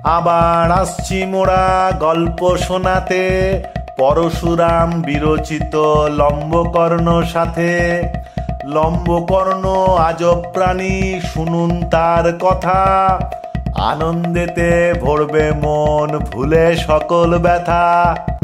আবার আসছি মোরা গল্প শোনাতে, পরশুরাম বিরচিত লম্বকর্ণ সাথে। লম্বকর্ণ আজব প্রাণী, শুনুন তার কথা। আনন্দেতে ভরবে মন, ভুলে সকল ব্যথা।